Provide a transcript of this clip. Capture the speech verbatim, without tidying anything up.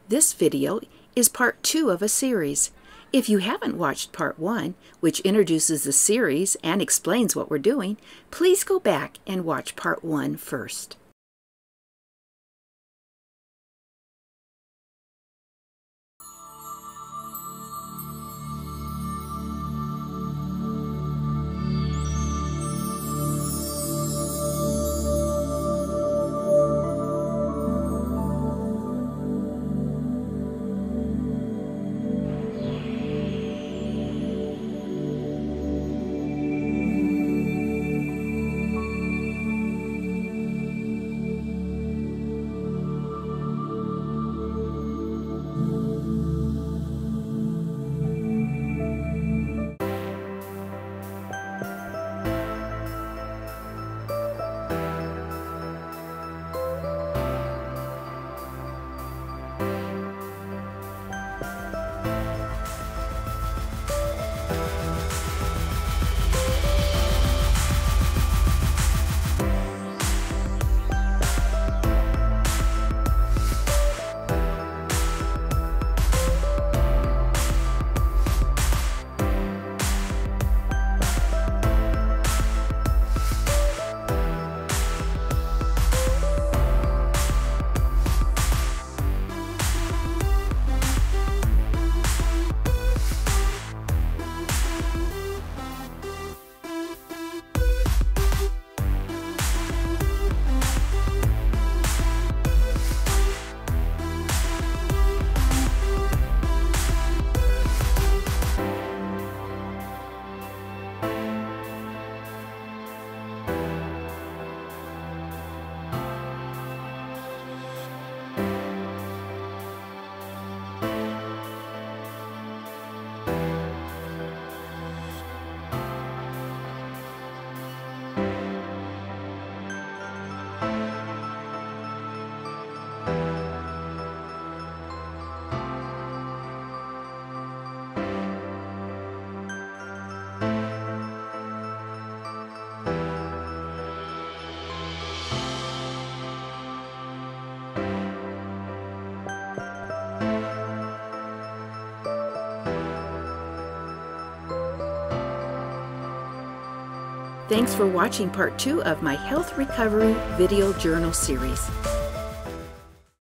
This video is part two of a series. If you haven't watched part one, which introduces the series and explains what we're doing, please go back and watch part one first. Thanks for watching part two of my Health Recovery Video Journal series.